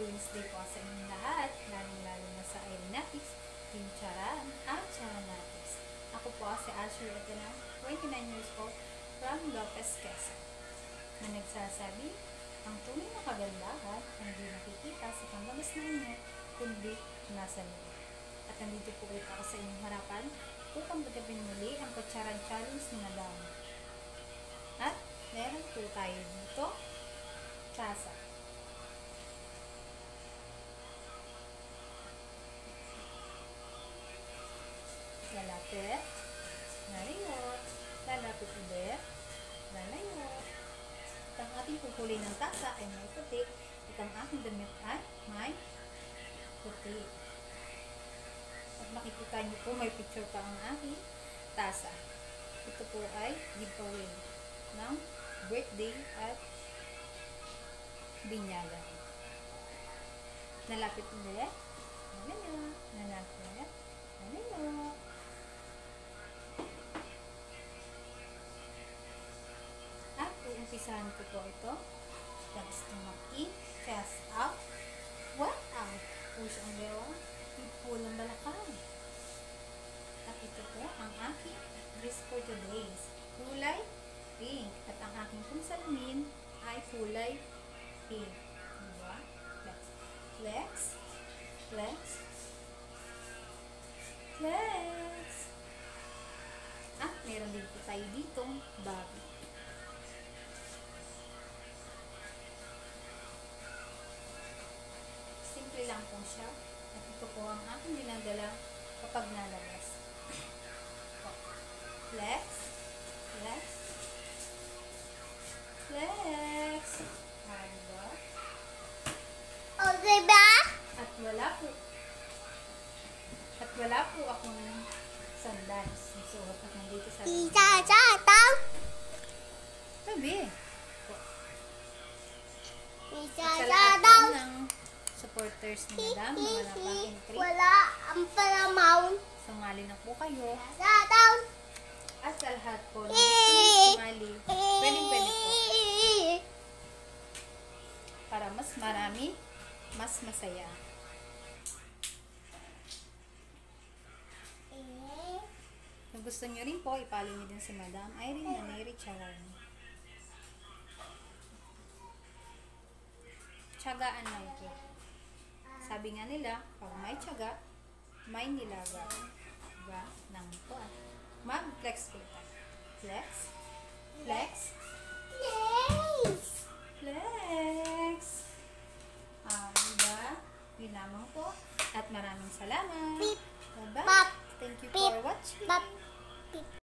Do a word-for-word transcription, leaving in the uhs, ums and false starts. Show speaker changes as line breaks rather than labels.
Wednesday po sa inyong lahat, lalong-lalo na sa aeronautics, team Charan at Charanatics. Ako po si Asher Etena, twenty-nine years old, from Lopez, Quezon, na nagsasabi, ang tunay na kagandahan ay hindi nakikita sa panlabas na inyo, kundi nasa loob. At nandito po ulit ako sa inyong harapan upang bagapin muli ang Charan Challenge ni Madam. At meron po tayo dito, tasa. Lalapit, lalayo, lalapit ulit, lalayo. At ang ating pupuli ng tasa ay may puti, at ang aking damit ay may puti. At makikita niyo po, may picture pa ang aking tasa. Ito po ay giveaway ng birthday at binyagan. Nalapit ulit, lalayo, nalapit, lalayo. Umpisahan ko po ito. Leg stomach in, chest out, what out. Push ang lewa, pull ang balakang. At ito po ang aking dress for today's. Kulay pink. At ang aking pong salamin ay kulay pink. Diba? Flex. Flex. Flex. Flex. At meron din po tayo ditong bago. Simple lang po siya. At ito po ang aking dinadala kapag nalabas. Flex. Flex. Flex. Ah, diba?
O, diba?
At wala po. At wala po akong sandals. Suot at nandito sa
Isa, isa, tao.
Sabi.
Isa,
At sa
isa,
lahat po
tao.
ng supporters ni Madam, mga napang entry,
Wala ang palamaw.
sumali na po kayo.
Isa, tao.
At sa lahat po ng gusto sumali, pwedeng pwede po. Para mas marami, mas masaya. Kung gusto nyo rin po, ipalo nyo din si Madam Irene Naneri Charan. Tiyagaan lang po. Sabi nga nila, pag may tiyaga, may nilaga. Diba? Nang po ah. Mag-flex po tayo. Flex. Flex.
Yes.
Flex. Ah, diba? Yun lamang po. At maraming salamat.
Beep.
Bye-bye.
Pop.
Thank you
Beep.
for watching.
Pop.